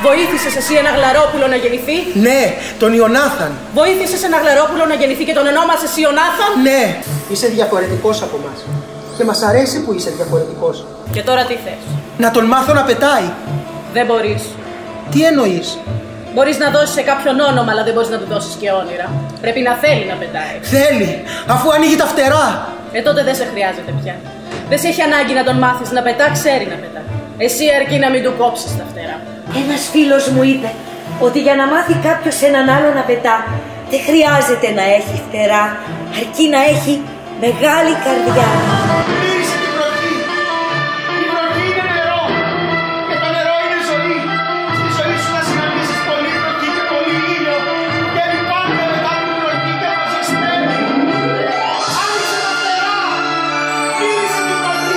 Βοήθησες εσύ ένα Γλαρόπουλο να γεννηθεί? Ναι, τον Ιωνάθαν. Βοήθησες ένα Γλαρόπουλο να γεννηθεί και τον ονόμασες Ιωνάθαν? Ναι. Είσαι διαφορετικός από μας. Και μας αρέσει που είσαι διαφορετικός. Και τώρα τι θες? Να τον μάθω να πετάει. Δεν μπορείς. Τι εννοείς? Μπορείς να δώσεις σε κάποιον όνομα, αλλά δεν μπορείς να του δώσεις και όνειρα. Πρέπει να θέλει να πετάει. Θέλει, αφού ανοίγει τα φτερά. Τότε δεν σε χρειάζεται πια. Δεν σε έχει ανάγκη να τον μάθεις να πετά, ξέρει να πετά. Εσύ αρκεί να μην του κόψεις τα φτερά. Ένας φίλος μου είπε ότι για να μάθει κάποιος έναν άλλο να πετά, δεν χρειάζεται να έχει φτερά, αρκεί να έχει μεγάλη καρδιά. Μύρισε την βροχή. Η βροχή είναι νερό. Και το νερό είναι ζωή. Στη ζωή σου να συναντήσεις πολύ βροχή και πολύ ήλιο. Και λυπάμαι μετά την βροχή και θα ζεσταίνει. Άνοιξε τα φτερά. Μύρισε την βροχή.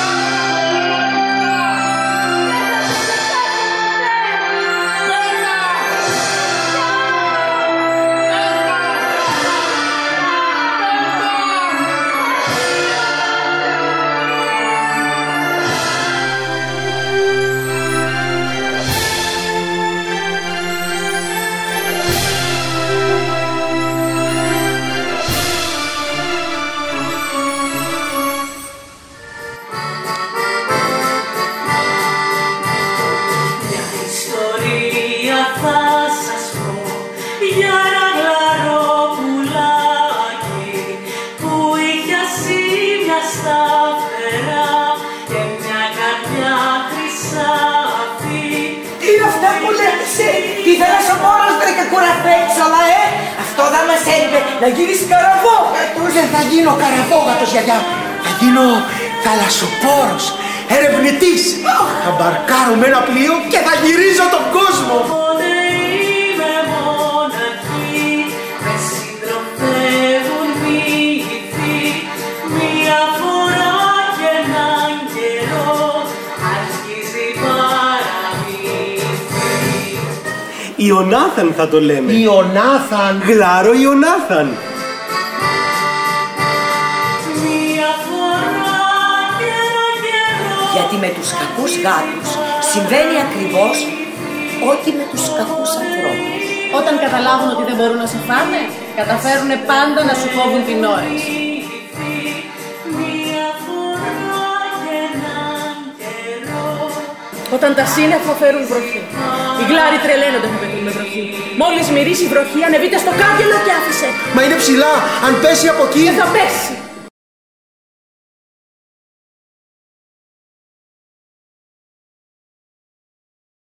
Για ένα Γλαρόπουλάκι που είχε ασήμια στα φτερά και μια καρδιά χρυσάφι. Τι είναι αυτά που λέτε εσύ? Τι θέλεις ο μόνος βρε και κουραφέξαλα, Αυτό θα μας έλειπε, να γίνεις καραβόγατος. Δεν θα γίνω καραβόγατος, γιαγιά. Θα γίνω θαλασσοπόρος, ερευνητής. Θα μπαρκάρω με ένα πλοίο και θα γυρίζω τον κόσμο. Ιωνάθαν θα το λέμε. Ιωνάθαν. Γλάρο Ιωνάθαν. Γιατί με τους κακούς γάτους συμβαίνει ακριβώς όχι με τους κακούς ανθρώπους. Όταν καταλάβουν ότι δεν μπορούν να σε φάνε, καταφέρουν πάντα να σου κόβουν την όρεξη. Όταν τα σύννεφα φέρουν βροχή, οι γλάροι τρελαίνονται να πετούν με βροχή. Μόλις μυρίσει η βροχή, ανεβείτε στο κάγκελο και άφησε. Μα είναι ψηλά, αν πέσει από εκεί. Δεν θα πέσει.